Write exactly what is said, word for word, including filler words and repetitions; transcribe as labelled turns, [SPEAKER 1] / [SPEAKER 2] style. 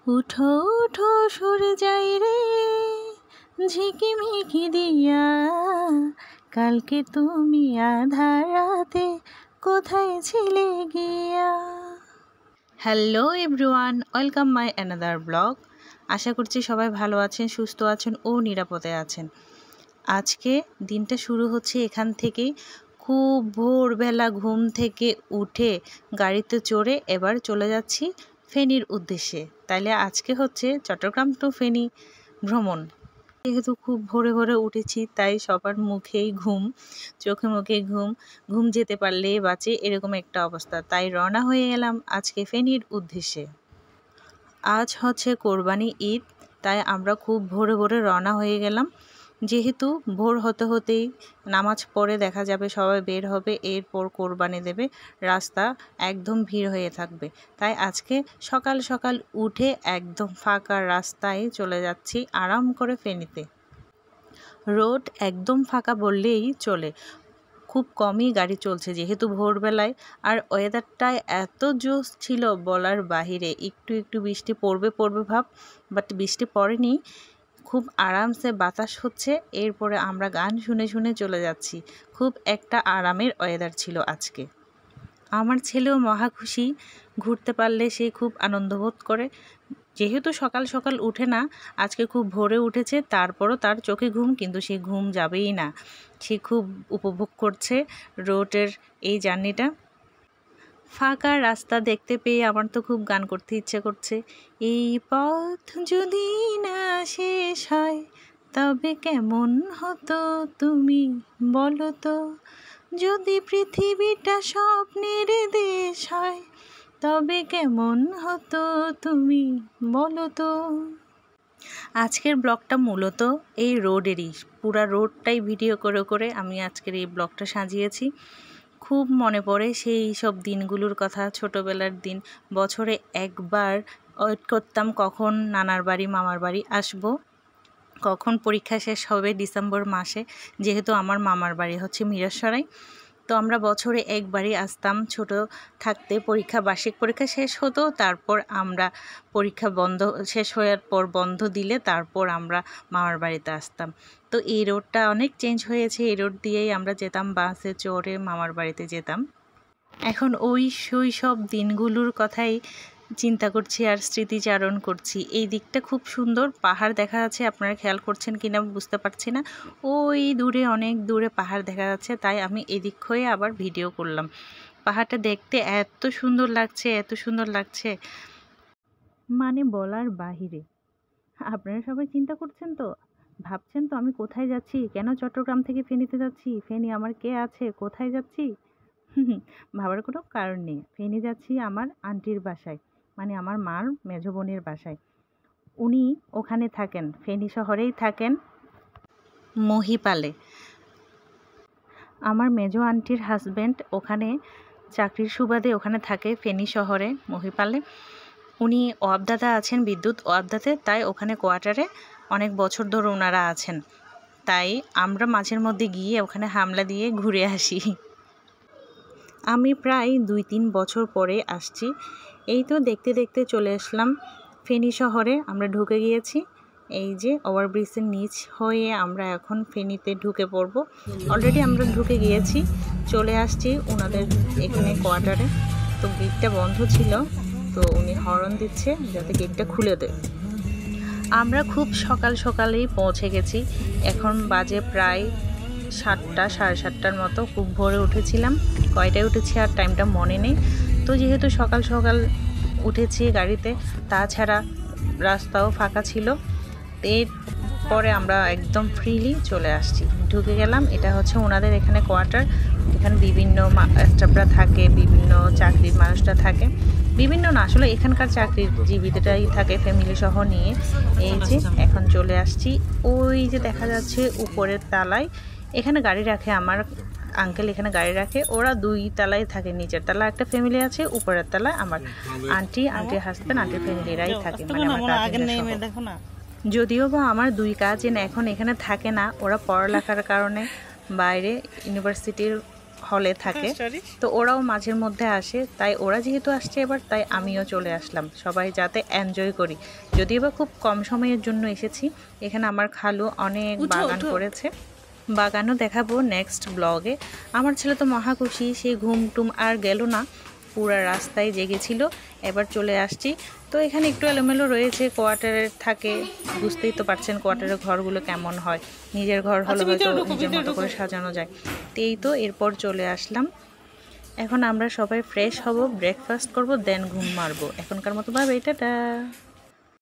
[SPEAKER 1] উঠো উঠো সরে যাই রে ঝিকিমিকি দিয়া, কালকে তুমি আধার রাতে কোথায় ছিলে গিয়া। Hello everyone, welcome my another blog. আশা করছি সবাই ভালো আছেন, সুস্থ আছেন ও নিরাপদে আছেন। আজকে দিনটা শুরু হচ্ছে এখান থেকেই। খুব ভোরবেলা ঘুম থেকে উঠে গাড়িতে চড়ে এবার চলে যাচ্ছি ফেনীর উদ্দেশ্যে। তাইলে আজকে হচ্ছে চট্টগ্রাম টু ফেনী ভ্রমণ। যেহেতু খুব ভোরে ভোরে উঠেছি তাই সবার মুখেই ঘুম, চোখে মুখে ঘুম, ঘুম যেতে পারলে বাঁচে এরকম একটা অবস্থা। তাই রওনা হয়ে গেলাম আজকে ফেনীর উদ্দেশ্যে। আজ হচ্ছে কোরবানি ঈদ, তাই আমরা খুব ভোরে ভোরে রওনা হয়ে গেলাম। যেহেতু ভোর হতে হতেই নামাজ পড়ে দেখা যাবে সবাই বের হবে, এরপর কোরবানি দেবে, রাস্তা একদম ভিড় হয়ে থাকবে। তাই আজকে সকাল সকাল উঠে একদম ফাঁকা রাস্তায় চলে যাচ্ছি আরাম করে ফেনীতে। রোড একদম ফাঁকা বললেই চলে, খুব কমই গাড়ি চলছে যেহেতু ভোরবেলায়। আর ওয়েদারটা এত জোস ছিল বলার বাহিরে। একটু একটু বৃষ্টি পড়বে পড়বে ভাব, বাট বৃষ্টি পড়েনি, খুব আরামসে বাতাস হচ্ছে। এরপরে আমরা গান শুনে শুনে চলে যাচ্ছি। খুব একটা আরামের ওয়েদার ছিল আজকে। আমার ছেলেও মহা খুশি, ঘুরতে পারলে সে খুব আনন্দ বোধ করে। যেহেতু সকাল সকাল উঠে না, আজকে খুব ভোরে উঠেছে, তারপরও তার চোখে ঘুম, কিন্তু সে ঘুম যাবেই না। সে খুব উপভোগ করছে রোডের এই জার্নিটা। ফাঁকা রাস্তা দেখতে পেয়ে আমার তো খুব গান করতে ইচ্ছে করছে। এই পথ যদি না শেষ হয় তবে কেমন হতো তুমি বলো তো, যদি পৃথিবীটা স্বপ্নের দেশ হয় তবে কেমন হতো তুমি বলো তো। আজকের ব্লগটা মূলত এই রোডেরই, পুরা রোডটাই ভিডিও করে করে আমি আজকের এই ব্লগটা সাজিয়েছি। খুব মনে পড়ে সেই সব দিনগুলোর কথা, ছোটোবেলার দিন। বছরে একবার ওয়েট করতাম কখন নানার বাড়ি মামার বাড়ি আসব, কখন পরীক্ষা শেষ হবে ডিসেম্বর মাসে। যেহেতু আমার মামার বাড়ি হচ্ছে মিরসরাই, তো আমরা বছরে একবারই আসতাম ছোট থাকতে। পরীক্ষা বার্ষিক পরীক্ষা শেষ হতো, তারপর আমরা পরীক্ষা বন্ধ শেষ হওয়ার পর বন্ধ দিলে তারপর আমরা মামার বাড়িতে আসতাম। তো এই রোডটা অনেক চেঞ্জ হয়েছে, এই রোড দিয়েই আমরা যেতাম, বাসে চড়ে মামার বাড়িতে যেতাম। এখন ওই শৈশব দিনগুলোর কথাই চিন্তা করছি আর স্মৃতিচারণ করছি। এই দিকটা খুব সুন্দর, পাহাড় দেখা যাচ্ছে, আপনারা খেয়াল করছেন কিনা বুঝতে পারছি না। ওই দূরে অনেক দূরে পাহাড় দেখা যাচ্ছে, তাই আমি এদিক হয়ে আবার ভিডিও করলাম। পাহাড়টা দেখতে এত সুন্দর লাগছে, এত সুন্দর লাগছে, মানে বলার বাহিরে। আপনারা সবাই চিন্তা করছেন তো, ভাবছেন তো আমি কোথায় যাচ্ছি, কেন চট্টগ্রাম থেকে ফেনীতে যাচ্ছি, ফেনী আমার কে আছে, কোথায় যাচ্ছি। ভাবার কোনো কারণ নেই। ফেনী যাচ্ছি আমার আন্টির বাসায়, মানে আমার মার মেজো বোনের বাসায়। উনি ওখানে থাকেন, ফেনী শহরেই থাকেন, মহিপালে। আমার মেজো আন্টির হাজব্যান্ড ওখানে চাকরির সুবাদে ওখানে থাকে, ফেনী শহরে মহিপালে। উনি ওয়াবদাদা আছেন, বিদ্যুৎ ওয়াবদাতে, তাই ওখানে কোয়ার্টারে অনেক বছর ধরে ওনারা আছেন। তাই আমরা মাঝের মধ্যে গিয়ে ওখানে হামলা দিয়ে ঘুরে আসি। আমি প্রায় দুই তিন বছর পরে আসছি। এই তো দেখতে দেখতে চলে আসলাম ফেনী শহরে। আমরা ঢুকে গিয়েছি, এই যে ওভারব্রিজের নিচ হয়ে আমরা এখন ফেনীতে ঢুকে পড়ব। অলরেডি আমরা ঢুকে গিয়েছি, চলে আসছি ওনাদের এখানে কোয়ার্টারে। তো গেটটা বন্ধ ছিল, তো উনি হর্ন দিচ্ছে যাতে গেটটা খুলে দেয়। আমরা খুব সকাল সকালেই পৌঁছে গেছি। এখন বাজে প্রায় সাতটা সাড়ে সাতটার মতো। খুব ভোরে উঠেছিলাম, কয়টায় উঠেছি আর টাইমটা মনে নেই। তো যেহেতু সকাল সকাল উঠেছি গাড়িতে, তাছাড়া রাস্তাও ফাঁকা ছিল, এরপরে আমরা একদম ফ্রিলি চলে আসছি, ঢুকে গেলাম। এটা হচ্ছে ওনাদের এখানে কোয়ার্টার। এখানে বিভিন্ন স্টাফরা থাকে, বিভিন্ন চাকরির মানুষরা থাকে, বিভিন্ন না আসলে এখানকার চাকরির জীবিতটাই থাকে ফ্যামিলি সহ নিয়ে। এই যে এখন চলে আসছি, ওই যে দেখা যাচ্ছে উপরের তালায় এখানে গাড়ি রাখে আমার আঙ্কেল, এখানে গাড়ি রাখে। ওরা দুই তালায় থাকে, নিচের তলা একটা ফ্যামিলি আছে, উপরের তলায় আমার আন্টি, আন্টির হাজব্যান্ড, আন্টির ফ্যামিলিরাই থাকে, মানে আমার কাজিনরা সহ। যদিও বা আমার দুই কাজিন এখন এখানে থাকে না, ওরা পড়ালেখার কারণে বাইরে ইউনিভার্সিটির হলে থাকে, তো ওরাও মাঝের মধ্যে আসে। তাই ওরা যেহেতু আসছে এবার, তাই আমিও চলে আসলাম, সবাই যাতে এনজয় করি। যদিও বা খুব কম সময়ের জন্য এসেছি। এখানে আমার খালু অনেক বাগান করেছে, বাগানও দেখাবো নেক্সট ব্লগে। আমার ছেলে তো মহা খুশি, সে ঘুম টুম আর গেল না, পুরা রাস্তায় জেগেছিল। এবার চলে আসছি। তো এখানে একটু এলোমেলো রয়েছে, কোয়ার্টারে থাকে, বুঝতেই তো পারছেন কোয়ার্টারের ঘরগুলো কেমন হয়। নিজের ঘর হলে হয়তো নিজের মতো করে সাজানো যায়। তো এই তো এরপর চলে আসলাম। এখন আমরা সবাই ফ্রেশ হব, ব্রেকফাস্ট করব, দেন ঘুম মারবো। এখনকার মতো ভাবে টাটা।